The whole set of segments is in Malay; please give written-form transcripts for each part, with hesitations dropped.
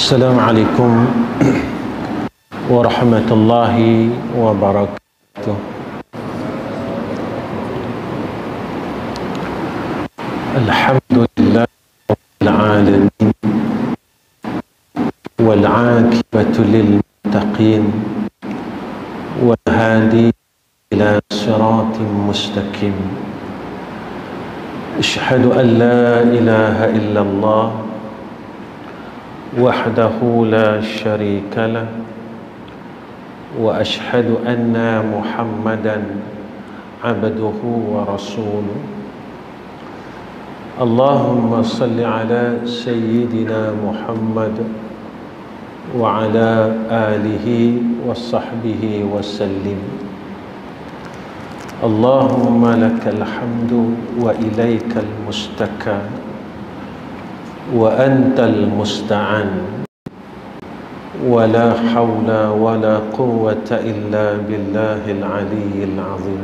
Assalamualaikum warahmatullahi wabarakatuh. Alhamdulillah rabbil alamin wal 'aqibatu lil muttaqin wal hadi ila siratin mustaqim. Asyhadu an la ilaha illallah وحده لا شريك له وأشهد أن محمدا عبده ورسوله اللهم صل على سيدنا محمد وعلى آله وصحبه وسلم اللهم لك الحمد وإليك المستكى وأنت المستعان ولا حول ولا قوة إلا بالله العلي العظيم.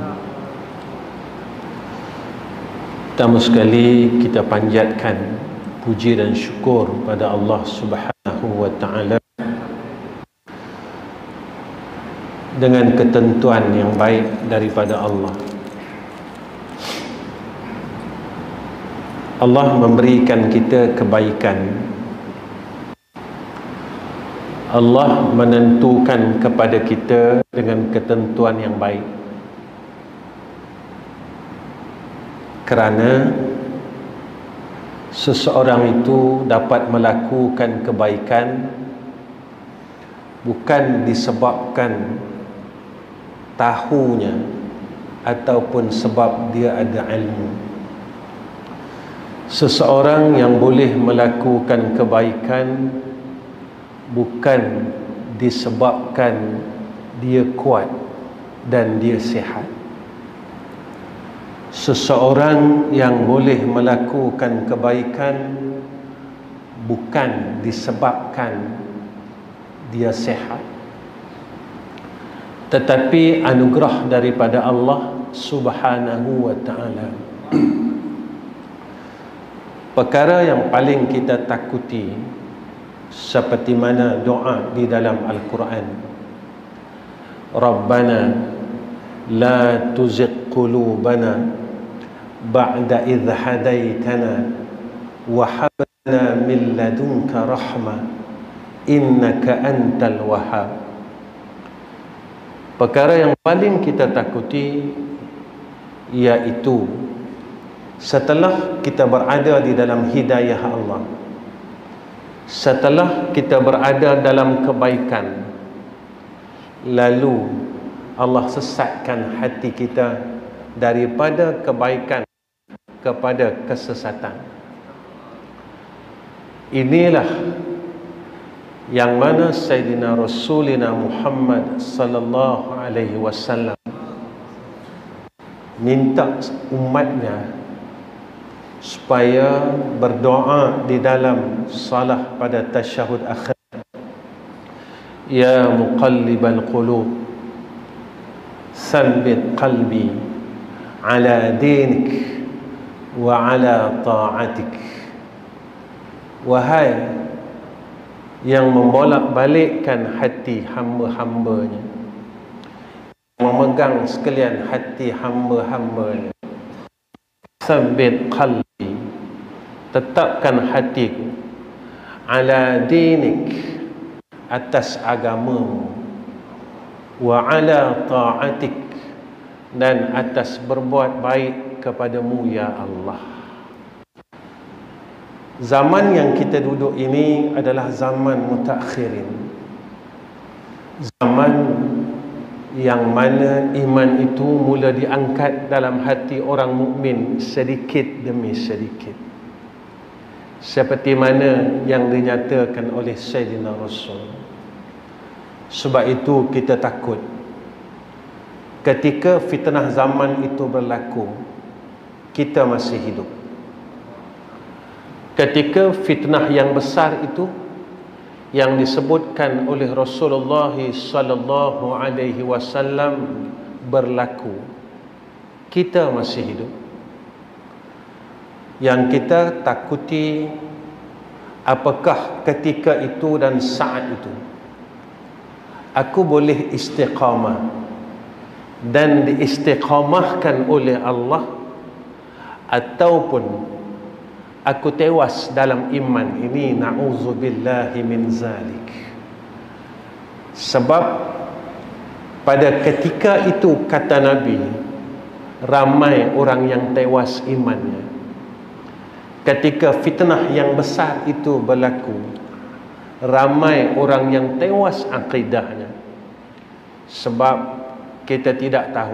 Pertama sekali kita panjatkan puji dan syukur pada Allah Subhanahu wa taala dengan ketentuan yang baik daripada Allah. Allah memberikan kita kebaikan. Allah menentukan kepada kita dengan ketentuan yang baik. Kerana seseorang itu dapat melakukan kebaikan bukan disebabkan tahunya ataupun sebab dia ada ilmu. Seseorang yang boleh melakukan kebaikan bukan disebabkan dia kuat dan dia sihat. Seseorang yang boleh melakukan kebaikan bukan disebabkan dia sihat, tetapi anugerah daripada Allah Subhanahu wa ta'ala. Perkara yang paling kita takuti seperti mana doa di dalam Al-Quran, Rabbana la tuzigh qulubana ba'da idh hadaitana wa hab lana min ladunka rahmah innaka antal wahhab. Perkara yang paling kita takuti iaitu setelah kita berada di dalam hidayah Allah, setelah kita berada dalam kebaikan, lalu Allah sesatkan hati kita daripada kebaikan kepada kesesatan. Inilah yang mana Sayyidina Rasulina Muhammad sallallahu alaihi wasallam minta umatnya supaya berdoa di dalam salah pada tasyahud akhir. Ya muqallibal qulub tsabbit qalbi ala dinik wa ala ta'atik. Wahai yang membolak-balikkan hati hamba-hambanya, memegang sekalian hati hamba-hambanya, tsabbit qalbi, tetapkan hatiku, ala dinik, atas agamamu, wa ala ta'atik, dan atas berbuat baik kepadamu ya Allah. Zaman yang kita duduk ini adalah zaman mutakhirin, zaman yang mana iman itu mula diangkat dalam hati orang mukmin sedikit demi sedikit, seperti mana yang dinyatakan oleh Sayyidina Rasul. Sebab itu kita takut ketika fitnah zaman itu berlaku, kita masih hidup. Ketika fitnah yang besar itu yang disebutkan oleh Rasulullah sallallahu alaihi wasallam berlaku, kita masih hidup. Yang kita takuti apakah ketika itu dan saat itu aku boleh istiqamah dan diistiqamahkan oleh Allah, ataupun aku tewas dalam iman ini, na'udzubillahi min zalik. Sebab pada ketika itu, kata Nabi, ramai orang yang tewas imannya. Ketika fitnah yang besar itu berlaku, ramai orang yang tewas akidahnya. Sebab kita tidak tahu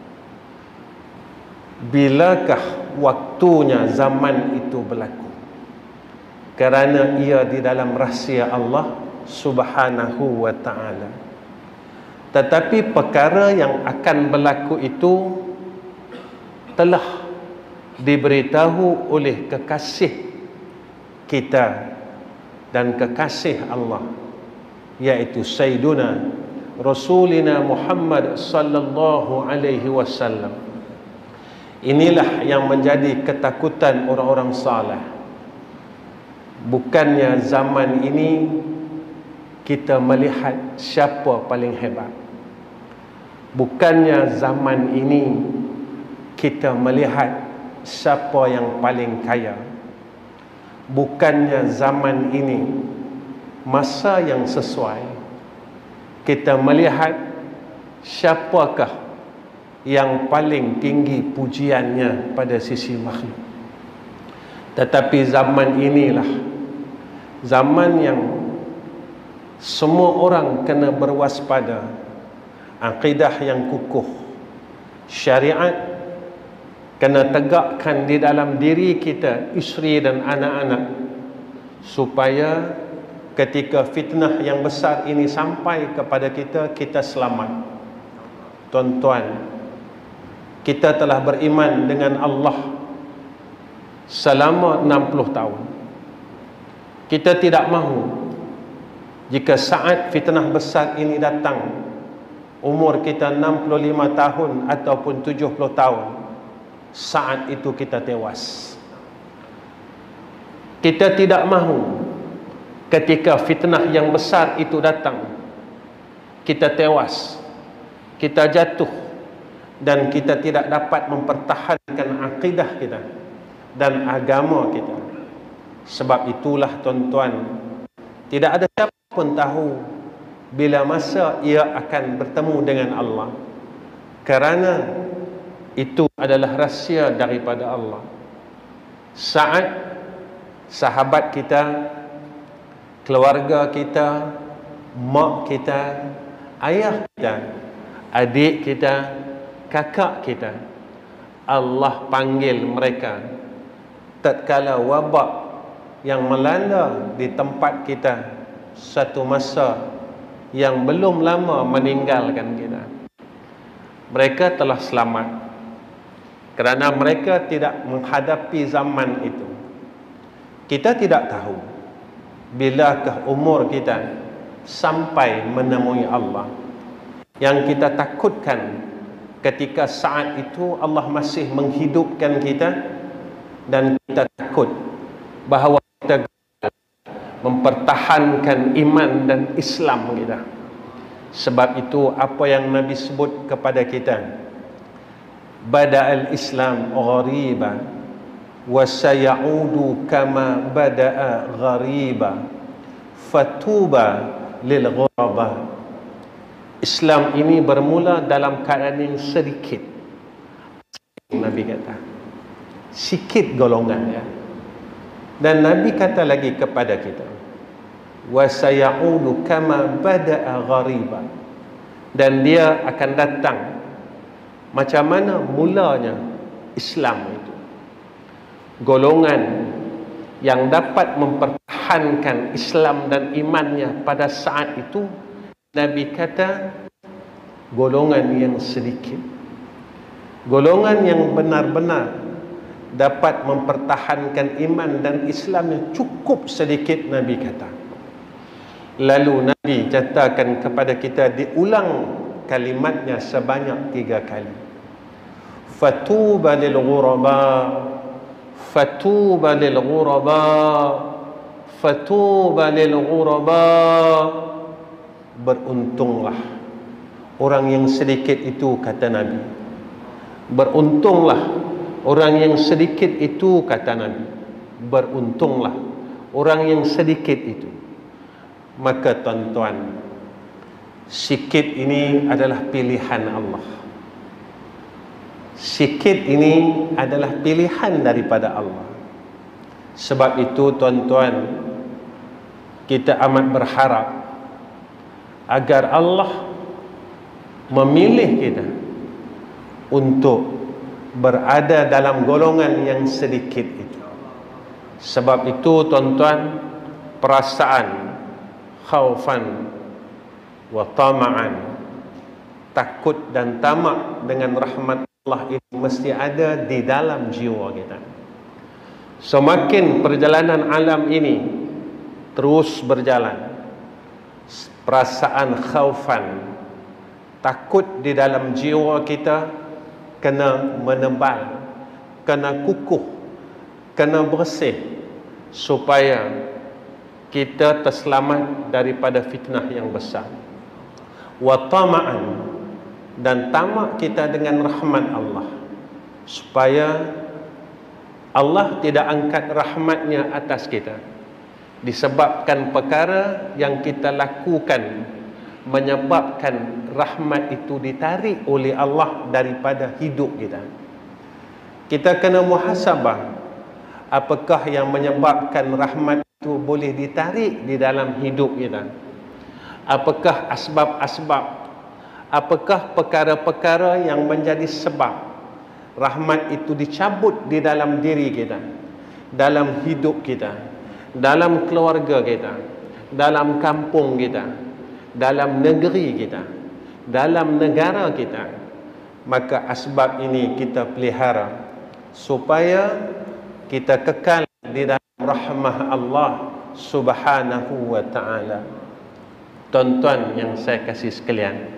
bilakah waktunya zaman itu berlaku, kerana ia di dalam rahsia Allah Subhanahu wa ta'ala. Tetapi perkara yang akan berlaku itu telah diberitahu oleh kekasih kita dan kekasih Allah, yaitu Sayyiduna Rasulina Muhammad sallallahu alaihi wasallam. Inilah yang menjadi ketakutan orang-orang saleh. Bukannya zaman ini kita melihat siapa paling hebat. Bukannya zaman ini kita melihat siapa yang paling kaya. Bukannya zaman ini masa yang sesuai kita melihat siapakah yang paling tinggi pujiannya pada sisi makhluk. Tetapi zaman inilah zaman yang semua orang kena berwaspada, akidah yang kukuh, syariat kena tegakkan di dalam diri kita, isteri dan anak-anak, supaya ketika fitnah yang besar ini sampai kepada kita, kita selamat. Tuan-tuan, kita telah beriman dengan Allah selama 60 tahun. Kita tidak mahu jika saat fitnah besar ini datang, umur kita 65 tahun ataupun 70 tahun, saat itu kita tewas. Kita tidak mahu ketika fitnah yang besar itu datang, kita tewas, kita jatuh, dan kita tidak dapat mempertahankan akidah kita dan agama kita. Sebab itulah tuan-tuan, tidak ada siapa pun tahu bila masa ia akan bertemu dengan Allah, kerana itu adalah rahsia daripada Allah. Saat sahabat kita, keluarga kita, mak kita, ayah kita, adik kita, kakak kita, Allah panggil mereka tatkala wabak yang melanda di tempat kita, satu masa yang belum lama meninggalkan kita. Mereka telah selamat kerana mereka tidak menghadapi zaman itu. Kita tidak tahu bilakah umur kita sampai menemui Allah. Yang kita takutkan ketika saat itu Allah masih menghidupkan kita, dan kita takut bahawa kita mempertahankan iman dan Islam kita. Sebab itu apa yang Nabi sebut kepada kita, bada'al Islam ghariban wa sayaudu kama bada'a ghariba fatuba lil ghuraba. Islam ini bermula dalam keadaan yang sedikit. Nabi kata sikit golongan, ya. Dan Nabi kata lagi kepada kita, wa sayaudu kama bada'a ghariba, dan dia akan datang macam mana mulanya Islam itu. Golongan yang dapat mempertahankan Islam dan imannya pada saat itu, Nabi kata golongan yang sedikit. Golongan yang benar-benar dapat mempertahankan iman dan Islamnya cukup sedikit, Nabi kata. Lalu Nabi katakan kepada kita, diulang kalimatnya sebanyak 3 kali. Fatuba lil ghuraba, fatuba lil ghuraba, fatuba lil ghuraba, beruntunglah orang yang sedikit itu, kata Nabi. Beruntunglah orang yang sedikit itu, kata Nabi. Beruntunglah orang yang sedikit itu. Maka tuan-tuan, sikit ini adalah pilihan Allah. Sikit ini adalah pilihan daripada Allah. Sebab itu tuan-tuan, kita amat berharap agar Allah memilih kita untuk berada dalam golongan yang sedikit itu. Sebab itu tuan-tuan, perasaan khaufan wa tama'an, takut dan tamak dengan rahmat Allah ini mesti ada di dalam jiwa kita. Semakin perjalanan alam ini terus berjalan, perasaan khaufan, takut di dalam jiwa kita kena menebal, kena kukuh, kena bersih, supaya kita terselamat daripada fitnah yang besar. Wa tama'an, dan tamak kita dengan rahmat Allah, supaya Allah tidak angkat rahmatnya atas kita disebabkan perkara yang kita lakukan, menyebabkan rahmat itu ditarik oleh Allah daripada hidup kita. Kita kena muhasabah, apakah yang menyebabkan rahmat itu boleh ditarik di dalam hidup kita? Apakah asbab-asbab, apakah perkara-perkara yang menjadi sebab rahmat itu dicabut di dalam diri kita, dalam hidup kita, dalam keluarga kita, dalam kampung kita, dalam negeri kita, dalam negara kita. Maka asbab ini kita pelihara supaya kita kekal di dalam rahmah Allah Subhanahu wa ta'ala. Tuan-tuan yang saya kasih sekalian,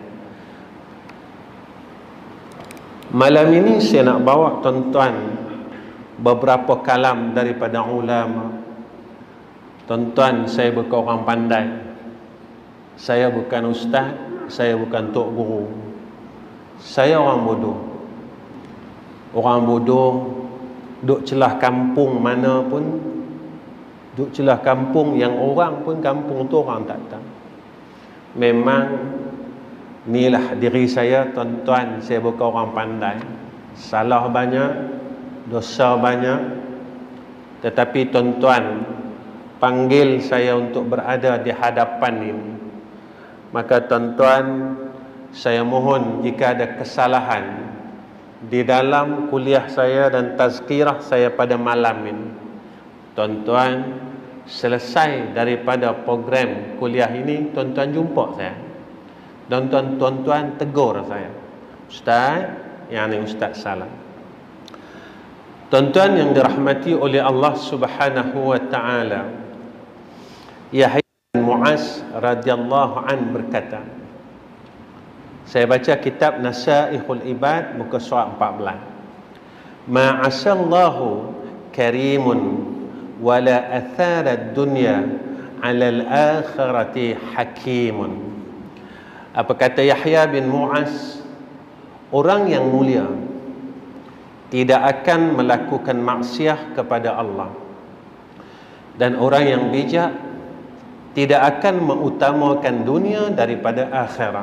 malam ini saya nak bawa tuan-tuan beberapa kalam daripada ulama. Tuan-tuan, saya bukan orang pandai, saya bukan ustaz, saya bukan tok guru, saya orang bodoh. Orang bodoh duk celah kampung mana pun, duk celah kampung yang orang pun kampung tu orang tak tahu. Memang inilah diri saya tuan-tuan, saya bukan orang pandai, salah banyak, dosa banyak. Tetapi tuan-tuan panggil saya untuk berada di hadapan ini, maka tuan-tuan, saya mohon jika ada kesalahan di dalam kuliah saya dan tazkirah saya pada malam ini, tuan-tuan selesai daripada program kuliah ini, tuan-tuan jumpa saya, dan tuan-tuan tegur saya, Ustaz, yang ini Ustaz salah. Tuan-tuan yang dirahmati oleh Allah Subhanahu wa ta'ala, Yahya bin Mu'az radhiyallahu an berkata, saya baca kitab Nasaihul Ibad muka surat 14, ma'asallahu karimun wala atharad dunya ala al-akhirati hakimun. Apa kata Yahya bin Mu'az? Orang yang mulia tidak akan melakukan maksiat kepada Allah, dan orang yang bijak tidak akan mengutamakan dunia daripada akhirat.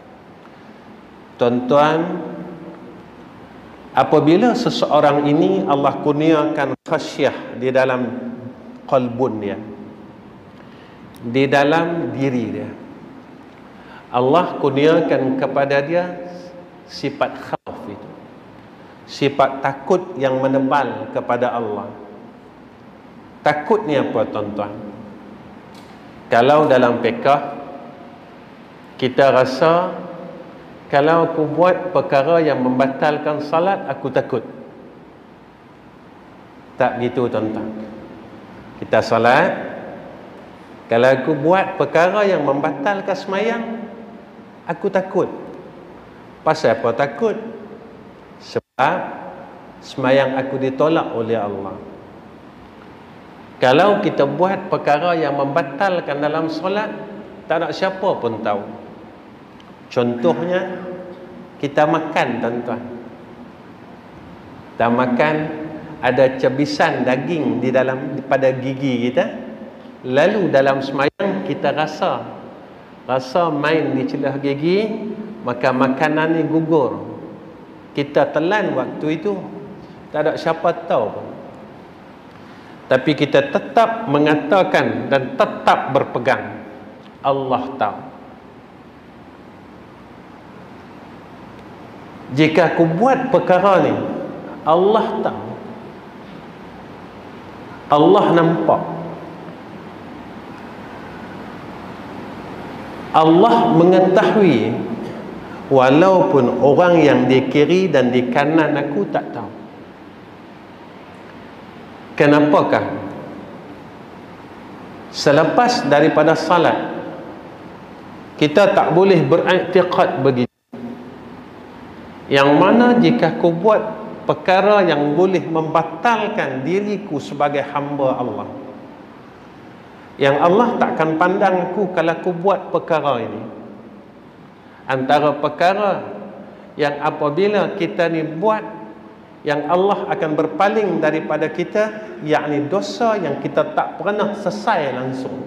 Tuan-tuan, apabila seseorang ini Allah kurniakan khasyah di dalam qalbun dia, di dalam diri dia, Allah kurniakan kepada dia sifat khauf itu, sifat takut yang menebal kepada Allah. Takut ni apa tuan-tuan? Kalau dalam fiqh kita rasa, kalau aku buat perkara yang membatalkan salat, aku takut. Tak gitu tuan-tuan. Kita salat, kalau aku buat perkara yang membatalkan semayang, aku takut. Pasal apa takut? Sebab semayang aku ditolak oleh Allah. Kalau kita buat perkara yang membatalkan dalam solat, tak ada siapa pun tahu. Contohnya, kita makan, tuan-tuan. Kita makan, ada cebisan daging di dalam pada gigi kita. Lalu dalam semayang kita rasa main di celah gigi, maka makanan ni gugur. Kita telan waktu itu, tak ada siapa tahu pun. Tapi kita tetap mengatakan dan tetap berpegang, Allah tahu. Jika aku buat perkara ni, Allah tahu, Allah nampak, Allah mengetahui, walaupun orang yang di kiri dan di kanan aku tak tahu. Kenapakah? Selepas daripada salat, kita tak boleh beriktikad begitu. Yang mana jika aku buat perkara yang boleh membatalkan diriku sebagai hamba Allah, yang Allah takkan pandang aku kalau aku buat perkara ini. Antara perkara yang apabila kita ni buat, yang Allah akan berpaling daripada kita, yakni dosa yang kita tak pernah selesai langsung.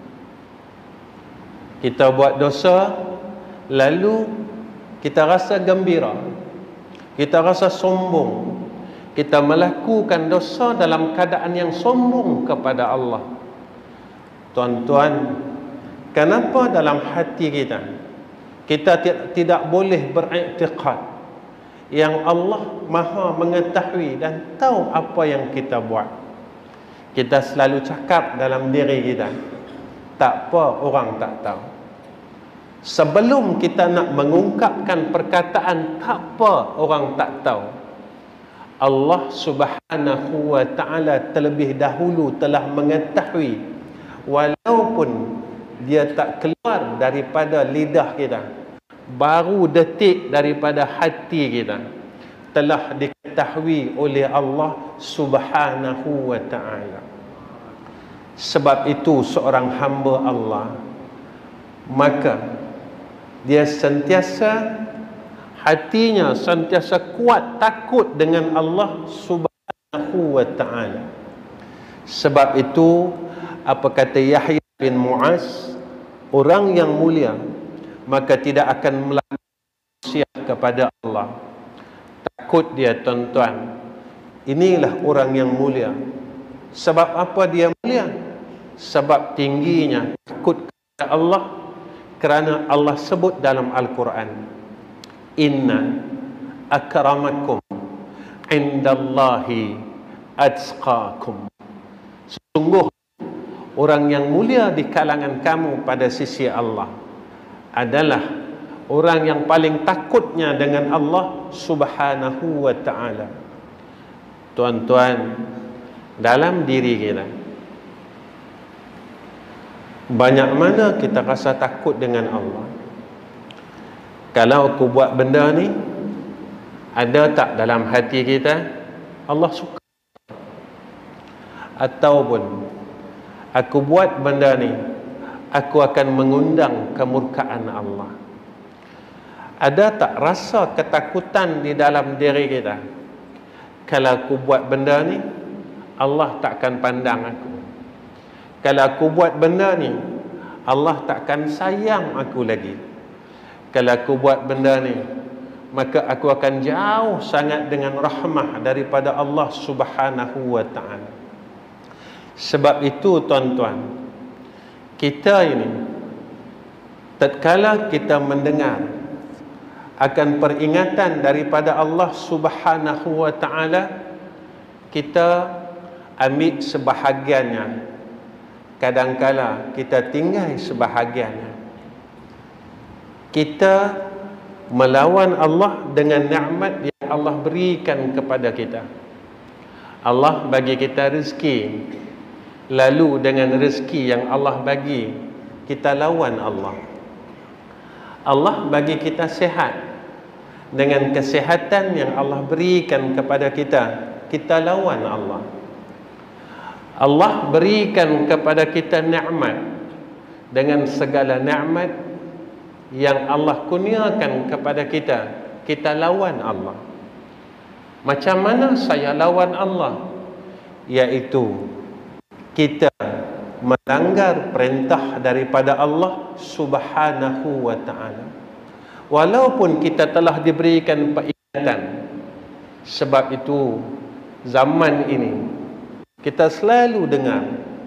Kita buat dosa, lalu kita rasa gembira, kita rasa sombong, kita melakukan dosa dalam keadaan yang sombong kepada Allah. Tuan-tuan, kenapa dalam hati kita tidak boleh beriktikad yang Allah Maha mengetahui dan tahu apa yang kita buat? Kita selalu cakap dalam diri kita, tak apa orang tak tahu. Sebelum kita nak mengungkapkan perkataan tak apa orang tak tahu, Allah Subhanahu wa ta'ala terlebih dahulu telah mengetahui, walaupun dia tak keluar daripada lidah kita, baru detik daripada hati kita, telah diketahui oleh Allah Subhanahu wa ta'ala. Sebab itu seorang hamba Allah, maka dia sentiasa, hatinya sentiasa kuat takut dengan Allah Subhanahu wa ta'ala. Sebab itu apa kata Yahya bin Mu'az, orang yang mulia maka tidak akan melakukan maksiat kepada Allah. Takut dia, tuan-tuan. Inilah orang yang mulia. Sebab apa dia mulia? Sebab tingginya takut kepada Allah, kerana Allah sebut dalam Al-Quran, inna akramakum indallahi atqakum. Sungguh orang yang mulia di kalangan kamu pada sisi Allah adalah orang yang paling takutnya dengan Allah Subhanahu wa ta'ala. Tuan-tuan, dalam diri kita, banyak mana kita rasa takut dengan Allah? Kalau aku buat benda ni, ada tak dalam hati kita Allah suka? Ataupun aku buat benda ni, aku akan mengundang kemurkaan Allah. Ada tak rasa ketakutan di dalam diri kita? Kalau aku buat benda ni, Allah takkan pandang aku. Kalau aku buat benda ni, Allah takkan sayang aku lagi. Kalau aku buat benda ni, maka aku akan jauh sangat dengan rahmah daripada Allah Subhanahu wa ta'ala. Sebab itu, tuan-tuan, kita ini, tatkala kita mendengar akan peringatan daripada Allah Subhanahu wa ta'ala, kita ambil sebahagiannya. Kadangkala kita tinggal sebahagiannya. Kita melawan Allah dengan nikmat yang Allah berikan kepada kita. Allah bagi kita rezeki, lalu dengan rezeki yang Allah bagi, kita lawan Allah. Allah bagi kita sihat, dengan kesihatan yang Allah berikan kepada kita, kita lawan Allah. Allah berikan kepada kita nikmat dengan segala nikmat yang Allah kurniakan kepada kita, kita lawan Allah. Macam mana saya lawan Allah? Iaitu kita melanggar perintah daripada Allah Subhanahu wa ta'ala. Walaupun kita telah diberikan peringatan. Sebab itu zaman ini kita selalu dengar,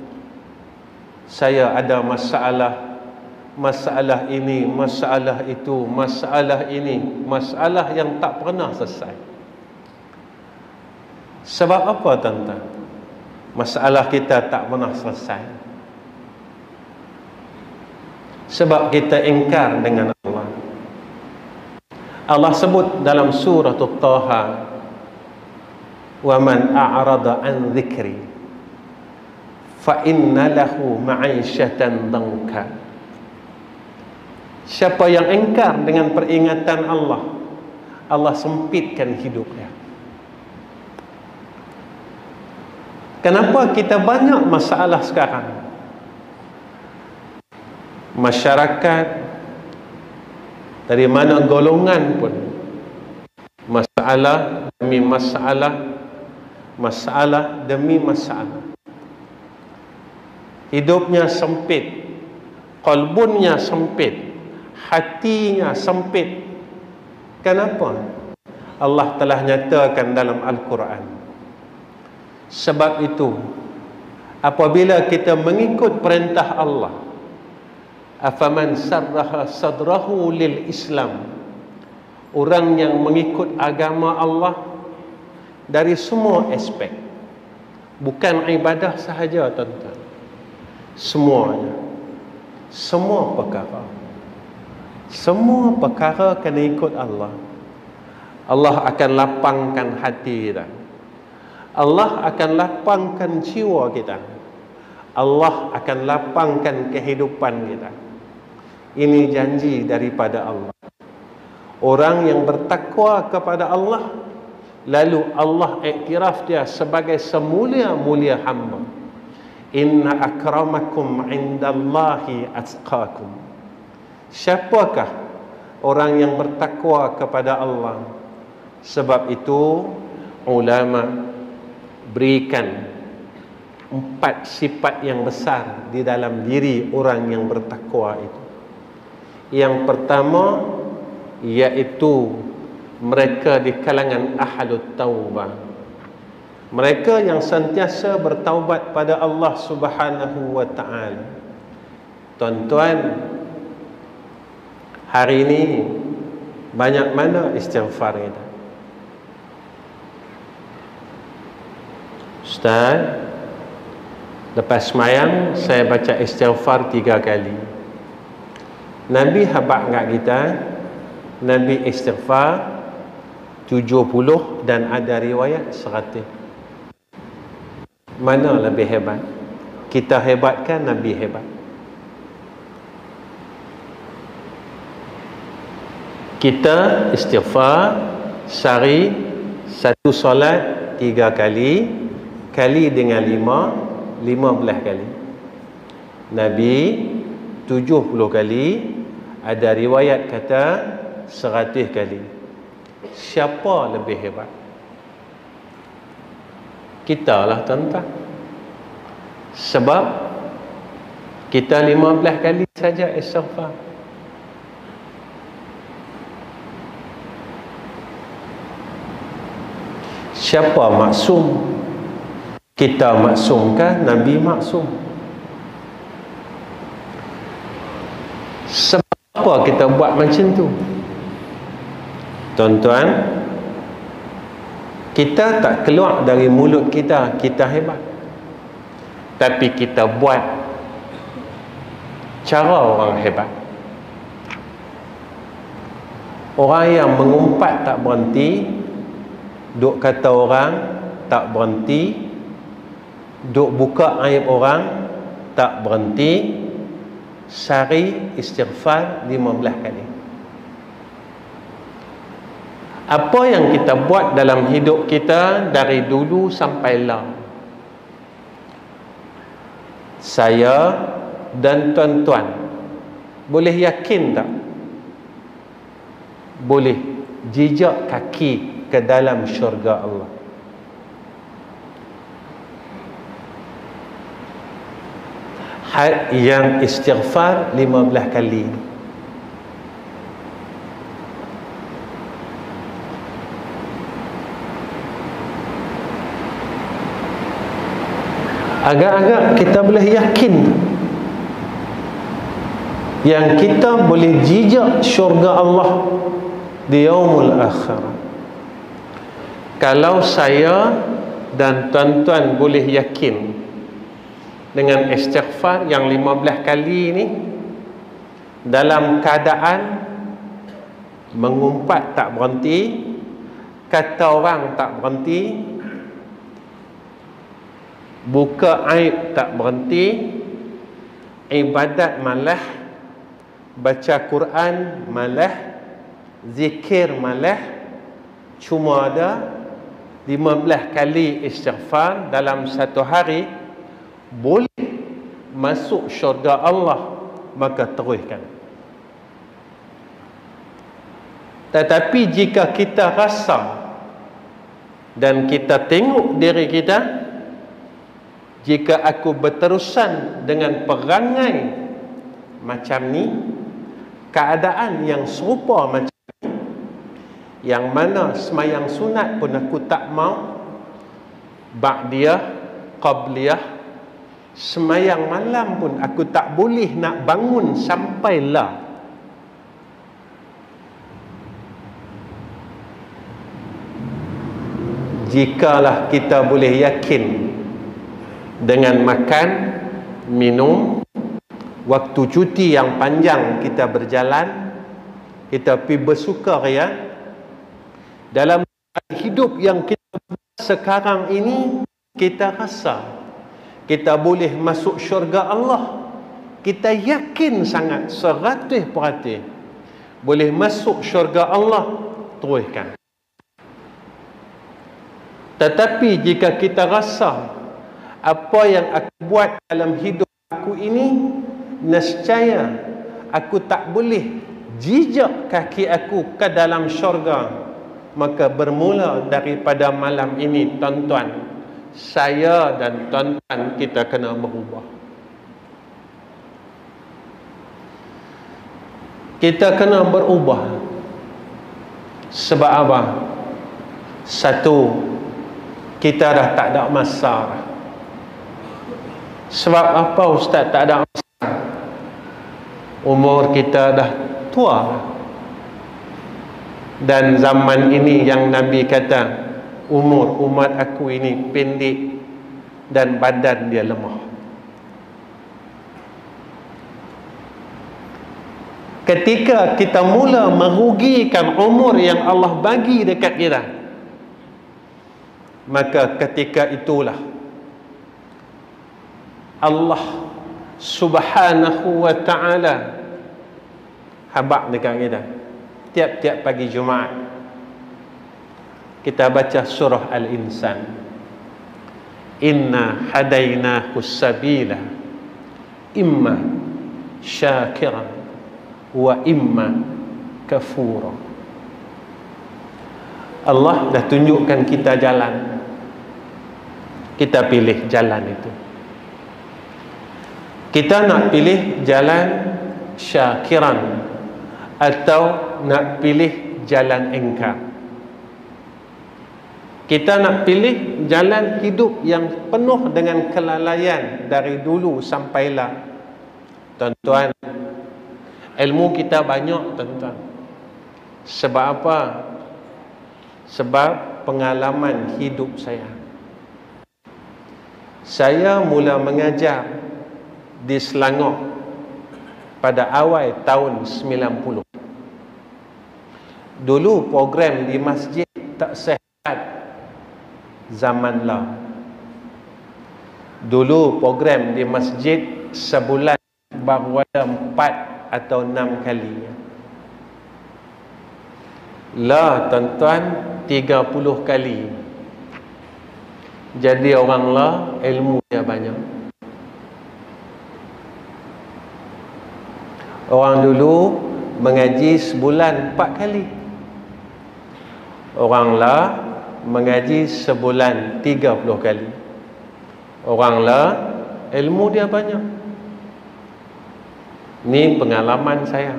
saya ada masalah, masalah ini, masalah itu, masalah ini, masalah yang tak pernah selesai. Sebab apa tuan-tuan? Masalah kita tak pernah selesai. Sebab kita ingkar dengan Allah. Allah sebut dalam surah Taha, wa man a'rada an dhikri fa inna lahu ma'isyatan dhanka. Siapa yang ingkar dengan peringatan Allah, Allah sempitkan hidupnya. Kenapa kita banyak masalah sekarang? Masyarakat dari mana golongan pun, masalah demi masalah, masalah demi masalah. Hidupnya sempit, qalbunnya sempit, hatinya sempit. Kenapa? Allah telah nyatakan dalam Al-Quran. Sebab itu, apabila kita mengikut perintah Allah, afaman sarraha sadrahu lil Islam, orang yang mengikut agama Allah dari semua aspek, bukan ibadah sahaja tuan-tuan, semuanya, semua perkara kena ikut Allah. Allah akan lapangkan hati kita, Allah akan lapangkan jiwa kita, Allah akan lapangkan kehidupan kita. Ini janji daripada Allah. Orang yang bertakwa kepada Allah, lalu Allah iktiraf dia sebagai semulia-mulia hamba. Inna akramakum indallahi atqakum. Siapakah orang yang bertakwa kepada Allah? Sebab itu ulama berikan 4 sifat yang besar di dalam diri orang yang bertakwa itu. Yang pertama iaitu mereka di kalangan ahlut taubah, mereka yang sentiasa bertaubat pada Allah Subhanahu wa ta'ala. Tuan-tuan, hari ini banyak mana istighfar kita? Ustaz, lepas semayang saya baca istighfar 3 kali. Nabi habaq kat kita, Nabi istighfar 70 dan ada riwayat 100. Mana lebih hebat? Kita hebatkan, Nabi hebat? Kita istighfar sehari 1 solat 3 kali, kali dengan 5, 15 kali. Nabi 70 kali, ada riwayat kata 100 kali. Siapa lebih hebat? Kita lah tuan-tuan. Sebab kita 15 kali saja istighfar. Siapa maksum? Kita maksumkah? Nabi maksum. Sebab apa kita buat macam tu? Tuan-tuan, kita tak keluar dari mulut kita, kita hebat. Tapi kita buat cara orang hebat. Orang yang mengumpat tak berhenti, duk kata orang tak berhenti, duk buka aib orang tak berhenti, sehari istighfar 15 kali. Apa yang kita buat dalam hidup kita dari dulu sampai lah, Saya dan tuan-tuan boleh yakin tak? Boleh jejak kaki ke dalam syurga Allah. Had yang istighfar 15 kali. Agak-agak kita boleh yakin yang kita boleh jejak syurga Allah di yaumul akhir. Kalau saya dan tuan-tuan boleh yakin dengan istighfar yang 15 kali ini dalam keadaan mengumpat tak berhenti, kata orang tak berhenti, buka aib tak berhenti, ibadat malah, baca Quran malah, zikir malah, cuma ada 15 kali istighfar dalam satu hari boleh masuk syurga Allah, maka teruskan. Tetapi jika kita rasa dan kita tengok diri kita, jika aku berterusan dengan perangai macam ni, keadaan yang serupa macam ni, yang mana semayang sunat pun aku tak mau, ba'diyah, qabliyah, semayang malam pun aku tak boleh nak bangun sampailah jikalah kita boleh yakin dengan makan, minum, waktu cuti yang panjang kita berjalan, kita pergi bersukaria dalam hidup yang kita sekarang ini, kita rasa kita boleh masuk syurga Allah. Kita yakin sangat 100% boleh masuk syurga Allah, teruskan. Tetapi jika kita rasa apa yang aku buat dalam hidup aku ini, nescaya aku tak boleh jejak kaki aku ke dalam syurga, maka bermula daripada malam ini, tuan-tuan, saya dan tuan-tuan kita kena berubah. Kita kena berubah. Sebab apa? Satu, kita dah tak ada masa. Sebab apa Ustaz tak ada masa? Umur kita dah tua. Dan zaman ini yang Nabi kata, umur umat aku ini pendek dan badan dia lemah. Ketika kita mula merugikan umur yang Allah bagi dekat kita, maka ketika itulah Allah Subhanahu wa ta'ala habaq dekat kita. Tiap-tiap pagi Jumaat kita baca surah Al-Insan. Inna hadainahu sabila imma syakiran wa imma kafura. Allah dah tunjukkan kita jalan, kita pilih jalan itu. Kita nak pilih jalan syakiran atau nak pilih jalan engkar. Kita nak pilih jalan hidup yang penuh dengan kelalaian dari dulu sampailah. Tuan-tuan, ilmu kita banyak, tuan-tuan. Sebab apa? Sebab pengalaman hidup saya. Saya mula mengajar di Selangor pada awal tahun 90. Dulu program di masjid tak sehat zaman lah. Dulu program di masjid sebulan baru ada 4 atau 6 kali. Lah tuan-tuan, 30 kali. Jadi orang lah ilmu dia banyak. Orang dulu mengaji sebulan 4 kali. Orang lah mengaji sebulan 30 kali. Orang lah ilmu dia banyak. Ni pengalaman saya.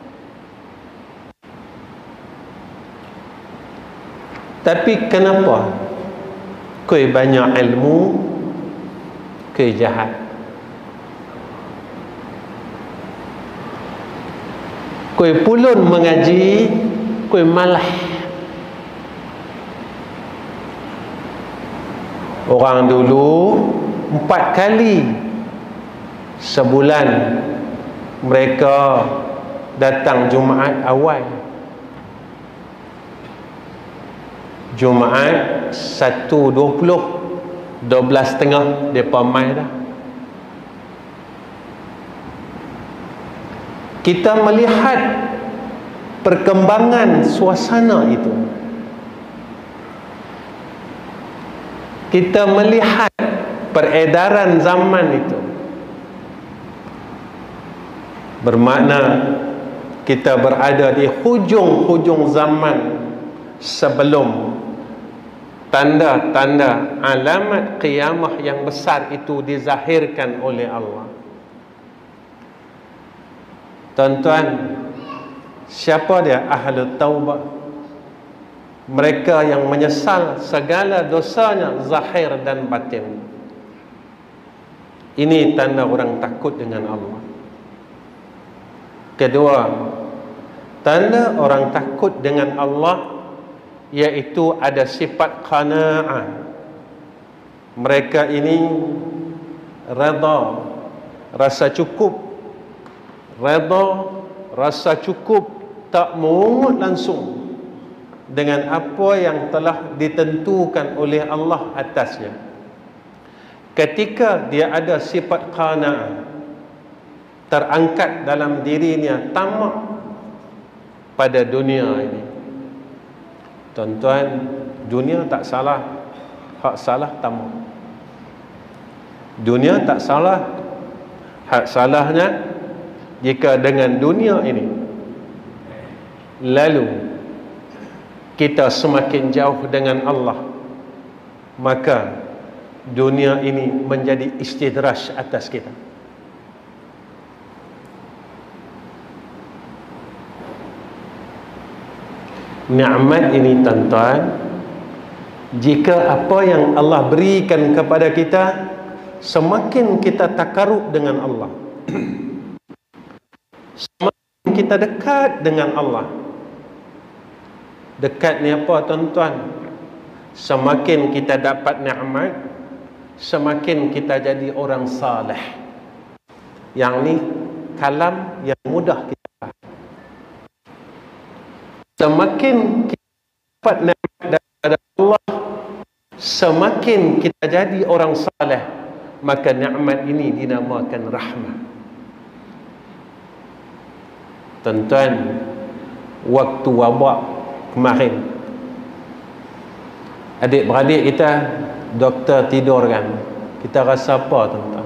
Tapi kenapa kau banyak ilmu, kau jahat? Kau pulun mengaji, kau malah. Orang dulu 4 kali sebulan mereka datang Jumaat awal. Jumaat 1.20, 12.30 mereka mai dah. Kita melihat perkembangan suasana itu. Kita melihat peredaran zaman itu. Bermakna kita berada di hujung-hujung zaman sebelum tanda-tanda alamat qiyamah yang besar itu dizahirkan oleh Allah. Tuan-tuan, siapa dia ahli taubah? Mereka yang menyesal segala dosanya zahir dan batin. Ini tanda orang takut dengan Allah. Kedua, tanda orang takut dengan Allah iaitu ada sifat qanaa'ah. Mereka ini redha, rasa cukup. Redha, rasa cukup, tak mengungut langsung dengan apa yang telah ditentukan oleh Allah atasnya. Ketika dia ada sifat qanaa'ah terangkat dalam dirinya tamak pada dunia ini. Tuan-tuan, dunia tak salah, hak salah tamak. Dunia tak salah, hak salahnya jika dengan dunia ini lalu kita semakin jauh dengan Allah, maka dunia ini menjadi istidraj atas kita. Nikmat ini tuan-tuan, jika apa yang Allah berikan kepada kita, semakin kita takarub dengan Allah, semakin kita dekat dengan Allah. Dekat ni apa tuan-tuan? Semakin kita dapat nikmat, semakin kita jadi orang saleh. Yang ni kalam yang mudah kita faham. Semakin kita dapat nikmat daripada Allah, semakin kita jadi orang saleh, maka nikmat ini dinamakan rahmat. Tuan-tuan, waktu wabak kemarin, adik-beradik kita doktor tidur kan, kita rasa apa tuan-tuan?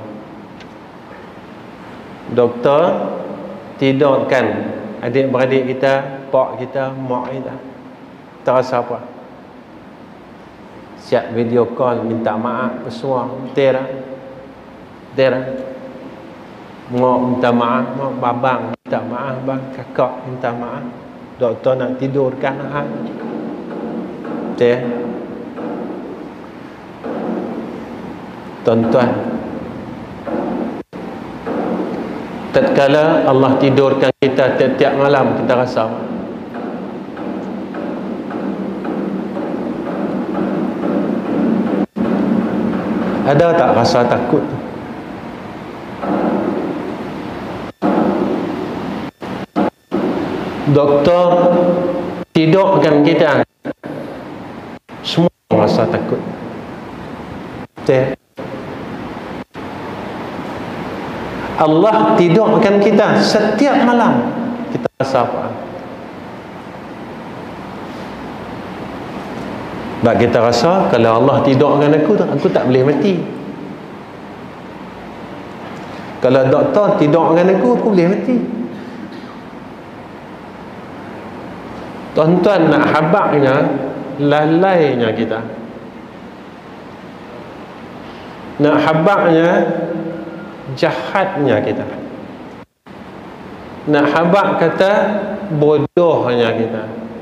Doktor tidurkan adik-beradik kita, pak kita, mak kita, kita rasa apa? Siap video call minta maaf semua, betul tak? Betul tak? Mak minta maaf, mak babang minta maaf, bang kakak minta maaf, doktor nak tidurkan hang. Betul? Tuan-tuan, tatkala Allah tidurkan kita tiap-tiap malam, kita rasa apa? Ada tak rasa takut? Doktor tidurkan kita, semua rasa takut. Betul? Allah tidurkan kita setiap malam, kita rasa apa? Sebab kita rasa kalau Allah tidurkan aku tak boleh mati. Kalau doktor tidurkan aku boleh mati. Tuan-tuan, nak habaknya, lalainya kita. Nak habaknya, jahatnya kita. Nak habak kata, bodohnya kita.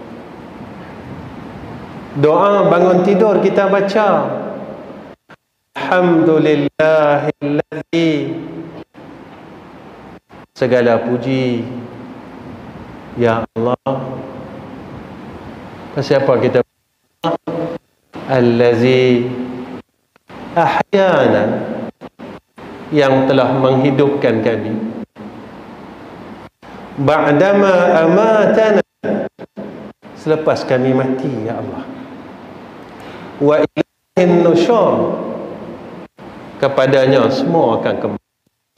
Doa bangun tidur kita baca, Alhamdulillahilladzi, segala puji ya Allah. Siapa kita? Allazi ahyana, yang telah menghidupkan kami, ba'dama amatana, selepas kami mati ya Allah, wa ilaihin nusyur, kepadanya semua akan kembali.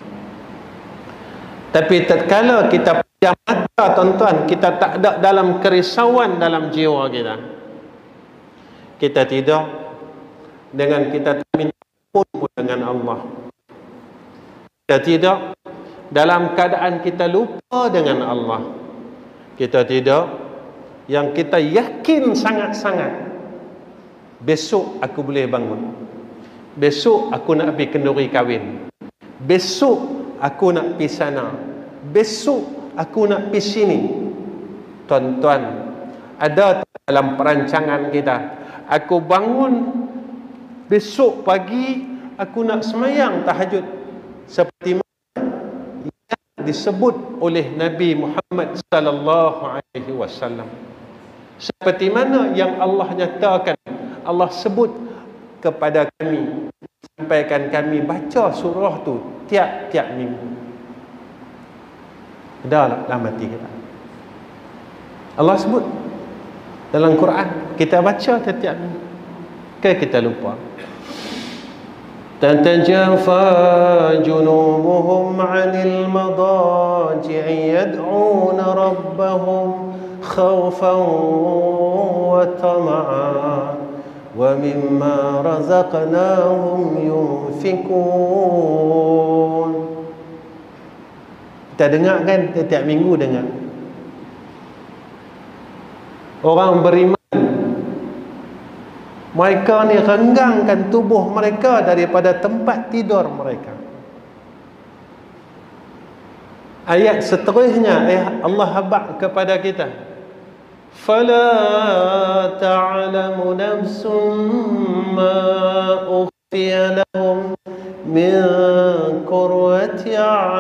Tapi tatkala kita pejam mata, tuan-tuan, kita tak ada dalam kerisauan dalam jiwa kita, kita tidak dengan kita minta ampun dengan Allah, kita tidak dalam keadaan kita lupa dengan Allah, kita tidak yang kita yakin sangat-sangat, besok aku boleh bangun, besok aku nak pergi kenduri kahwin, besok aku nak pergi sana, besok aku nak pergi sini. Tuan-tuan, ada dalam perancangan kita, aku bangun besok pagi aku nak semayang tahajud seperti mana yang disebut oleh Nabi Muhammad sallallahu alaihi wasallam, seperti mana yang Allah nyatakan, Allah sebut kepada kami, sampaikan kami baca surah tu tiap-tiap minggu. Dah dalam hati kita, Allah sebut dalam Quran, kita baca tiap-tiap minggu. Kita lupa. Tatajafa junubuhum 'anil madaji'i yad'una rabbahum khawfan wa tama'an wa mimma razaqnahum yunfikun. Kita dengar kan, setiap minggu dengar orang beriman, mereka ni renggangkan tubuh mereka daripada tempat tidur mereka. Ayat seterusnya Allah habaq kepada kita, fala ta'lamu nafsum ma ukhfiya lahum min qurrati a'yun.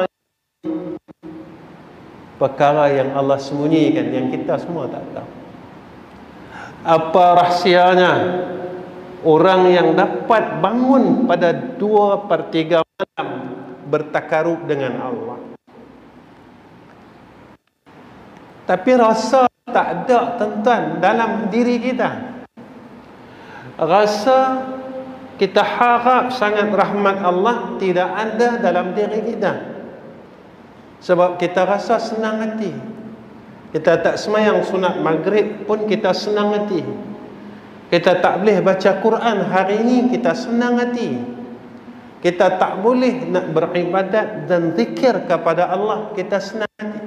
Perkara yang Allah sembunyikan, yang kita semua tak tahu. Apa rahsianya orang yang dapat bangun pada 2/3 malam bertakarub dengan Allah, tapi rasa tak ada, tuan-tuan, dalam diri kita. Rasa kita harap sangat rahmat Allah tidak ada dalam diri kita, sebab kita rasa senang hati. Kita tak semayang sunat maghrib pun kita senang hati. Kita tak boleh baca Quran hari ini, kita senang hati. Kita tak boleh nak beribadat dan zikir kepada Allah, kita senang hati.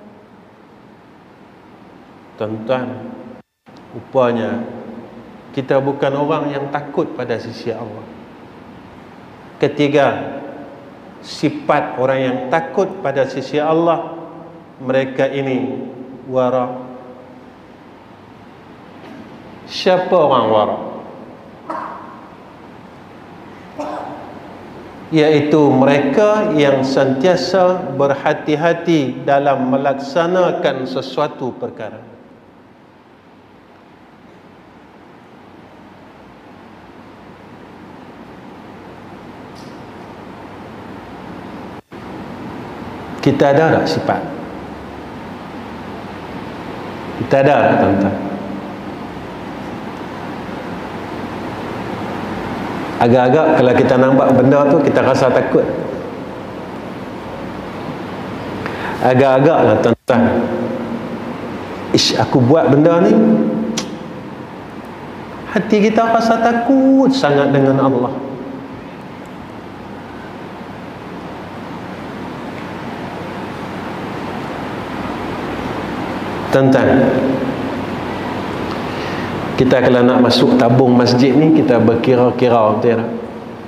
Tuan-tuan, rupanya kita bukan orang yang takut pada sisi Allah. Ketiga, sifat orang yang takut pada sisi Allah, mereka ini wara. Siapa orang wara? Iaitu mereka yang sentiasa berhati-hati dalam melaksanakan sesuatu perkara. Kita ada tak sifat? Kita ada tak, tuan-tuan? Agak-agak kalau kita nampak benda tu kita rasa takut. Agak-agak lah, tuan-tuan, ish, aku buat benda ni, hati kita rasa takut sangat dengan Allah. Tuan-tuan, Kita kalau nak masuk tabung masjid ni, kita berkira-kira, betul tak?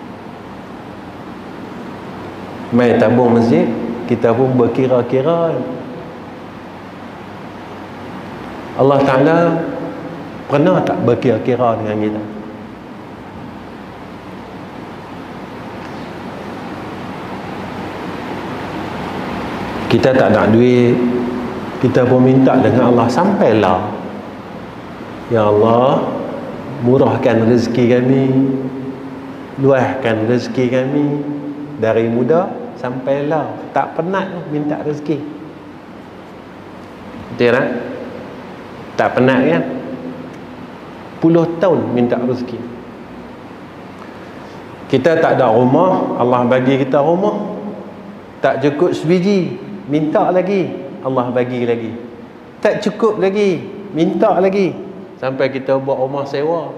Mai tabung masjid, kita pun berkira-kira. Allah Ta'ala pernah tak berkira-kira dengan kita? Kita tak nak duit, kita pun minta dengan Allah, sampailah, ya Allah, murahkan rezeki kami, luahkan rezeki kami. Dari muda sampailah, tak penat minta rezeki. Betul tak? Tak penat kan? Puluh tahun minta rezeki. Kita tak ada rumah, Allah bagi kita rumah. Tak cukup sebiji, minta lagi, Allah bagi lagi. Tak cukup lagi, minta lagi, sampai kita buat rumah sewa.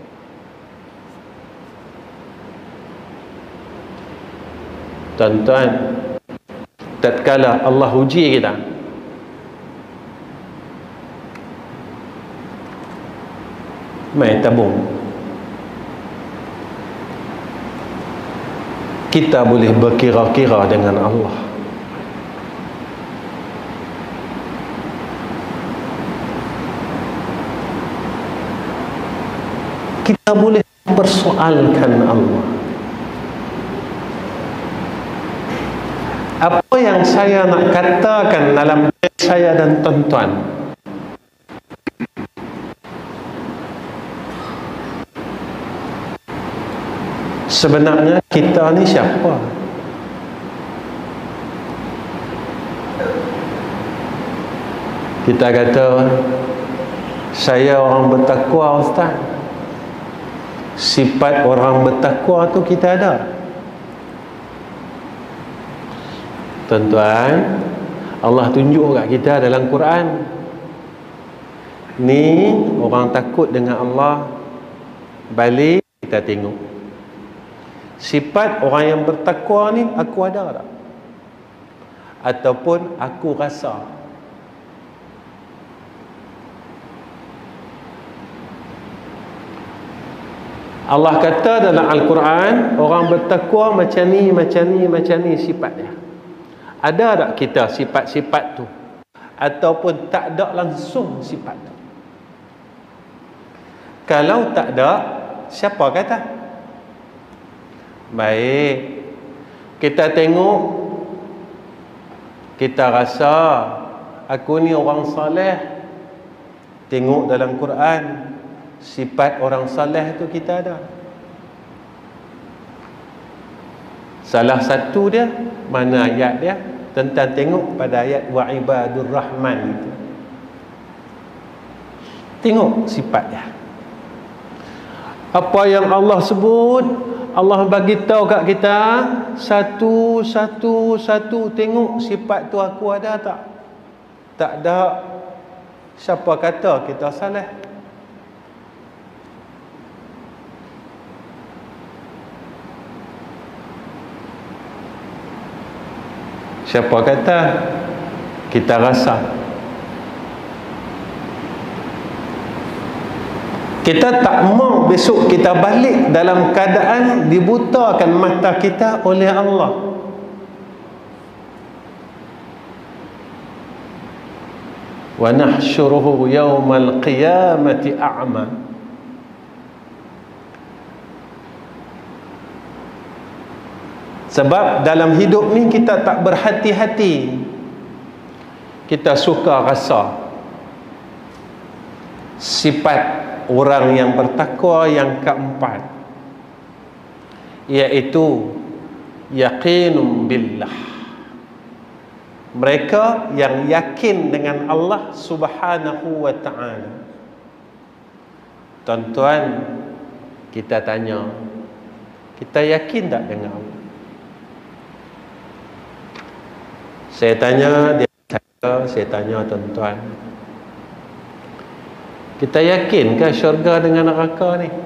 Tuan-tuan, tatkala Allah uji kita, mai tabung, kita boleh berkira-kira dengan Allah. Kita boleh persoalkan Allah. Apa yang saya nak katakan dalam diri saya dan tuan-tuan, sebenarnya kita ni siapa? Kita kata saya orang bertakwa, Ustaz. Sifat orang bertakwa tu kita ada. Tuan-tuan, Allah tunjuk kat kita dalam Quran, ni orang takut dengan Allah. Balik kita tengok sifat orang yang bertakwa ni, aku ada tak? Ataupun aku rasa? Allah kata dalam Al-Quran, orang bertakwa macam ni, macam ni, macam ni sifatnya. Ada tak kita sifat-sifat tu? Ataupun tak ada langsung sifat tu? Kalau tak ada, siapa kata? Baik, kita tengok, kita rasa aku ni orang saleh. Tengok dalam Quran, sifat orang saleh tu kita ada. Salah satu dia, mana ayat dia? Tentang tengok pada ayat wa ibadur rahman itu. Tengok sifat dia. Apa yang Allah sebut, Allah bagi tahu kat kita satu. Tengok sifat tu aku ada tak? Tak ada. Siapa kata kita salah? Siapa kata? Kita rasa. Kita tak mau besok kita balik dalam keadaan dibutakan mata kita oleh Allah. Wa nahsyuruhu yawmal qiyamati a'ma. Sebab dalam hidup ni kita tak berhati-hati. Kita suka rasa. Sifat orang yang bertakwa yang keempat, iaitu yaqinum billah. Mereka yang yakin dengan Allah Subhanahu wa ta'ala. Tuan-tuan, kita tanya, kita yakin tak dengan Allah? Saya tanya saya tanya tuan-tuan, kita yakinkah syurga dengan neraka ni?